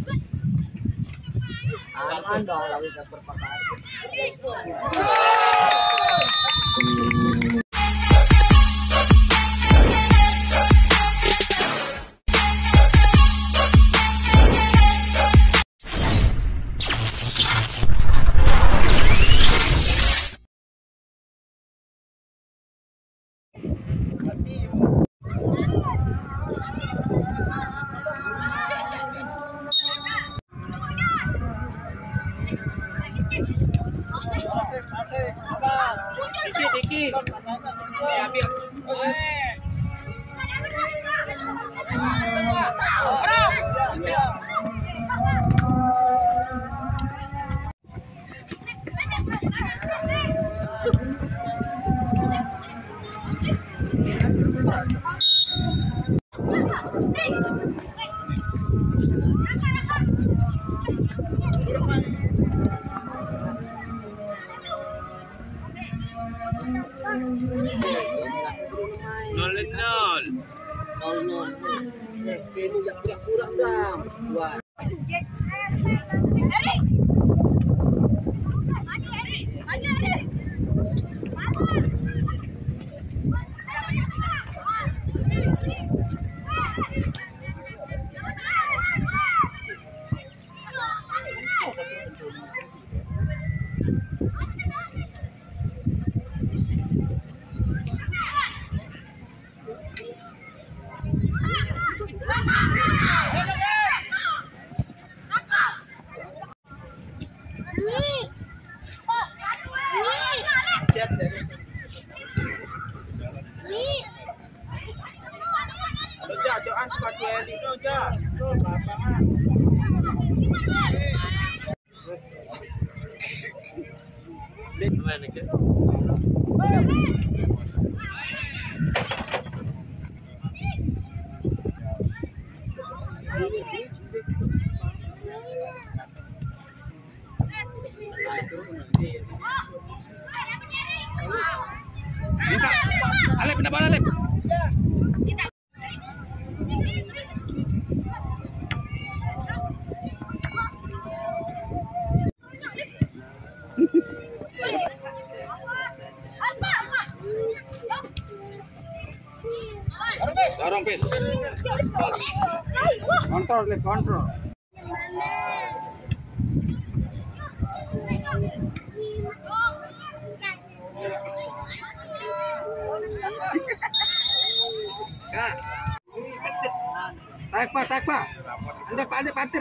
Aman dong lagi ke perpakaan. Diki. Nol. Kamu yang kurang dong. Buat. Joan sepatu Eli itu aja. Tuh, lapangan. Lihat mana ke? Minta. Alep, pindah bola, Alep. Dorong, Pes. Kontrol, Lep, kontrol. Tarik pak. Anda patir.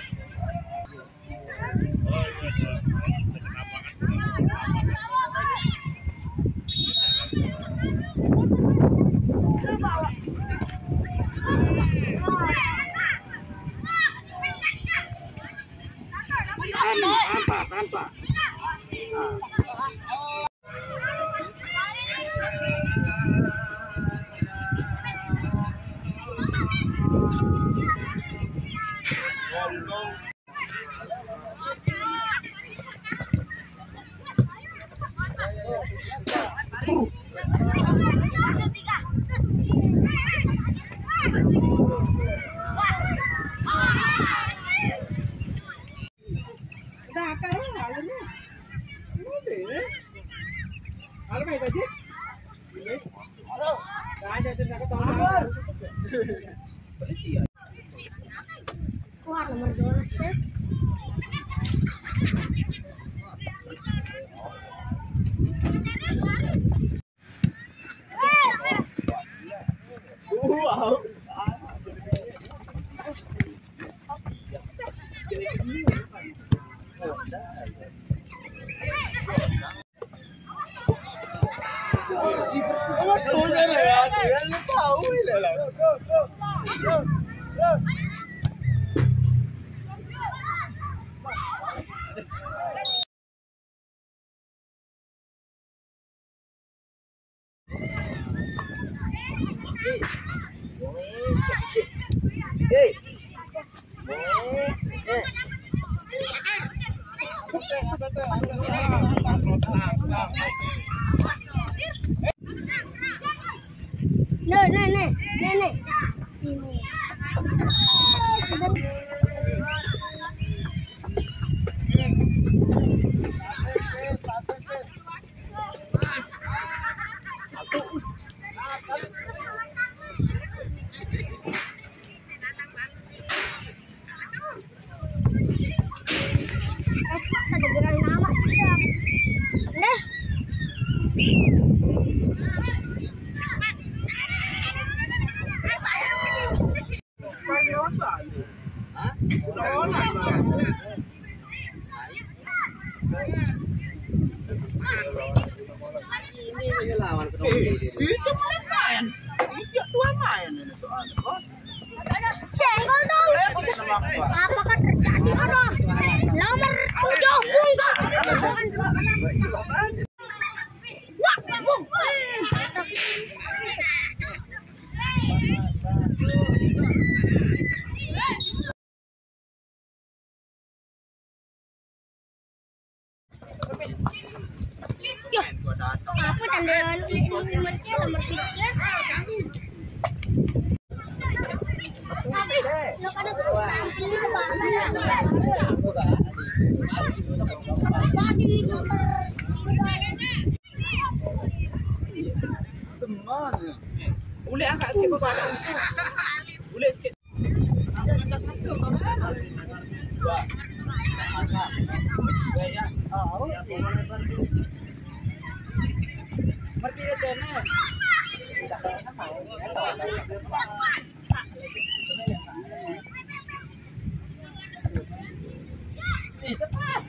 Tanpa. Kuat nomor 12 deh. Wow. Nih. Ini lawan Itu mulai main. Iya, dua main ini soalnya. Senggol dong. Apakah terjadi apa? Nomor 7 bunga. Apa tanda nomor 3? Tapi lo kada kesulitan apa? Semuanya. Boleh angkat ke bawah itu. Boleh sikit. Angkat itu mana? Dua. Angkat. Dua ya. Oh, Merti itu nih. Cepat.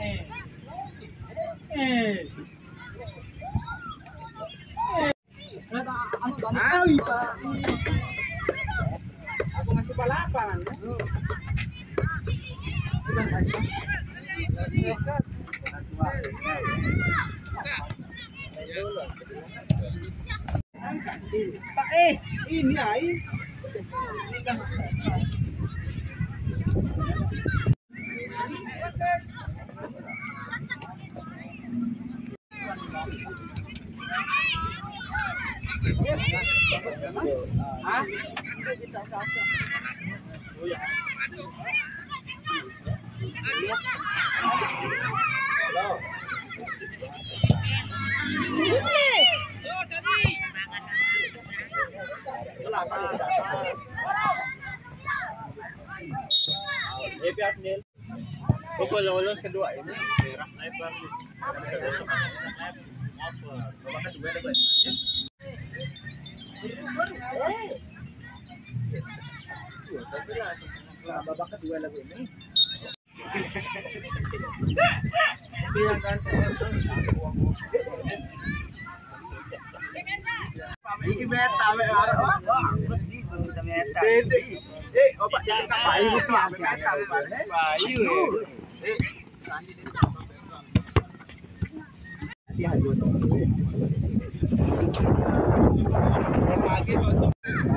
Aku masih balapan. Pak Es, ini ai. Hah? Oh ya. Halo. Biar Nil. Pukul lolos kedua ini merah naik lagi. Apa? Juga ada guys. Babak kedua lagu ini. Ini beta terus di beta. Obat jadi kapain itu beta. Bayu. Dia haju tu. Pagi masuk.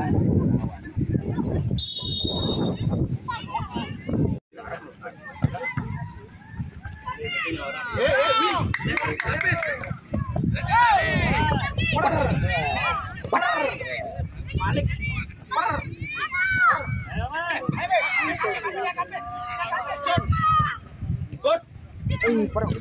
Malik. Good. Parang.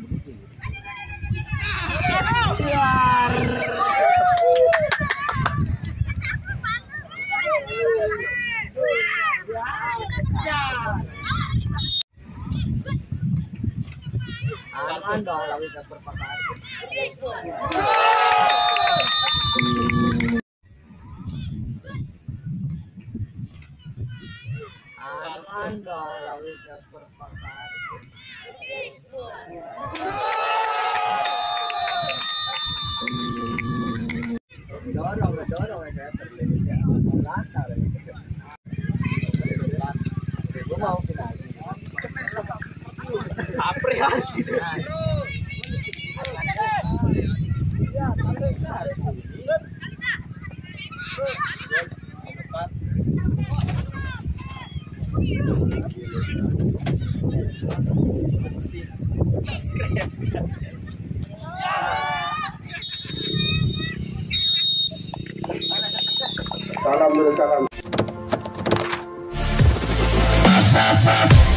Aman dong lalu ke perpakaan. Aman dong lalu ke perpakaan. Dorong ya terlihat lantar. Gue mau final. Apresiasi. Salam dulu, salam.